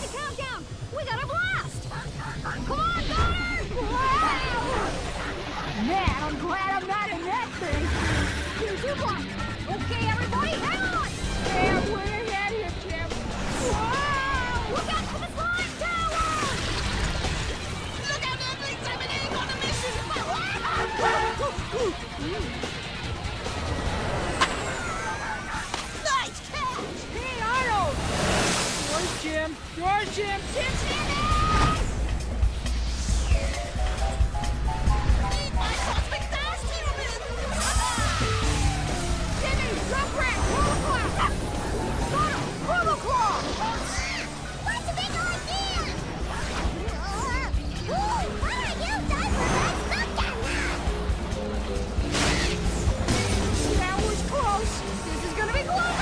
the countdown! We got a blast! Come on, Goddard! Man, I'm glad I'm not in that thing! Here's your block! Okay, everybody, hang on! Yeah, we're ahead here, Jim! Whoa! Look out for the slime tower! Look out, Evelyn! Simon ain't on a mission! Nice catch! Hey, Arnold! Yours, Jim! Yours, Jim! Jim, stand up! Eat my cosmic dash, human! Jimmy, Junkrat, Roboclaw! Goddard, Roboclaw! What's a big idea? What are you done for that That was close. This is gonna be close.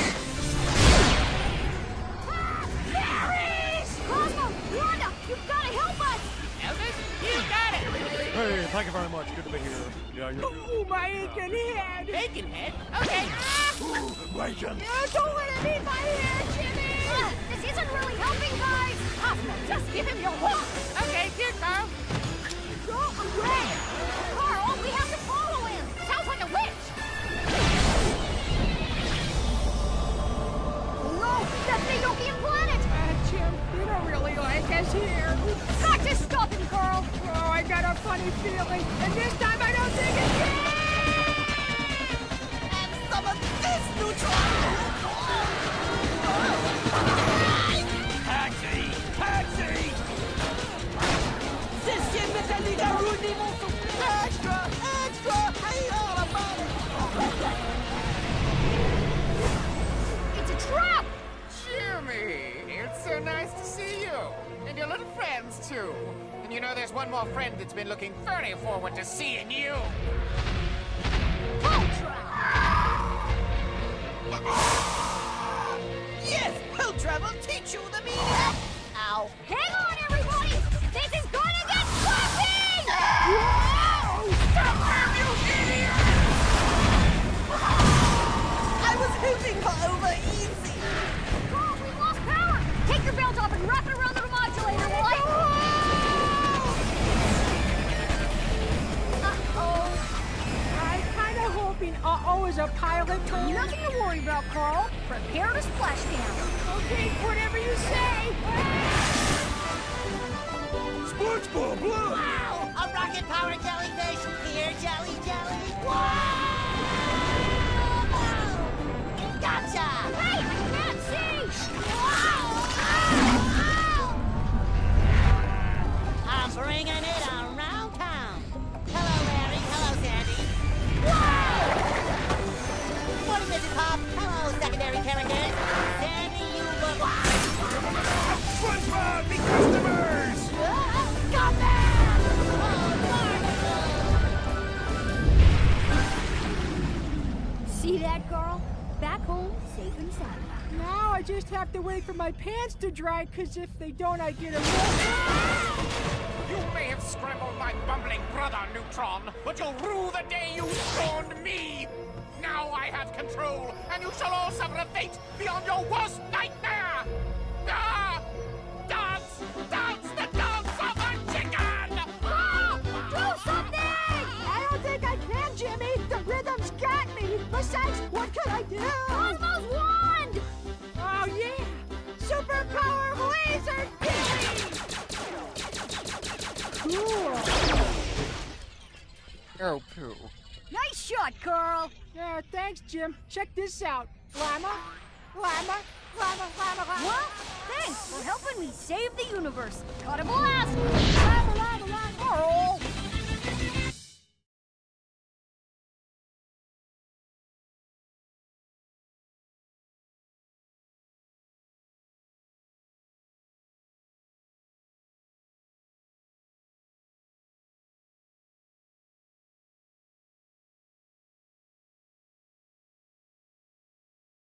Berries! Cosmo, Wanda, you've got to help us. Elvis, you got it! Hey, thank you very much. Good to be here. Yeah, you're good. Oh, my aching head! Bacon head? Okay. Bacon. Don't let him eat my hair, Jimmy. This isn't really helping, guys. Cosmo, just give him your hook. Okay, here, Carl. Go away. Carl, we have to follow him. Sounds like a witch. No, that's the Yolkian planet. Jim, you don't really like us here. Got to stop him, Carl. Oh, I got a funny feeling, and this time I don't think it's him! And some of this, Neutron! Taxi! Taxi! Ces chiens métalliques a ruiné mon souffle! Extra! Extra! I hate all about it! It's a trap. Jimmy, it's so nice to see you. And your little friends, too. And you know there's one more friend that's been looking very forward to seeing you. Yes! Ultra will teach you the meaning! Ow! Hang on, everybody. This is gonna get fluffy. I was hoping for over easy! Carl, we lost power. Take your belt off and wrap it around the remodulator, will I? Uh-oh. I'm kind of hoping uh-oh is a pilot term. Nothing to worry about, Carl. Prepare to splash down. Okay, whatever you say. SpongeBob, look! Wow! A rocket-powered jellyfish! Here, jelly, jelly! Wow! Gotcha! Hey, I can't see. I'm bringing it around town! Hello, Larry. Hello, Sandy. Morning, Mrs. Pop. Hello, secondary characters. Sandy, you look... SpongeBob, be customers! Come back! Oh, See that, Carl? Back home, safe and sound. Now I just have to wait for my pants to dry, because if they don't, I get a... You may have scrambled my bumbling brother, Neutron, but you'll rue the day you scorned me. Now I have control, and you shall all suffer a fate beyond your worst nightmare. Ah! Dance! Dance the dance of the chicken! Ah! Do something! I don't think I can, Jimmy. The rhythm's got me. Besides, what could I do? Cosmo's wand! Oh, yeah. Superpower laser beam! Cool. Oh, poo. Nice shot, Carl. Yeah, thanks, Jim. Check this out. Llama, llama, llama, llama, llama. Well, thanks for helping me save the universe. Got a blast! Llama, llama, llama. Carl!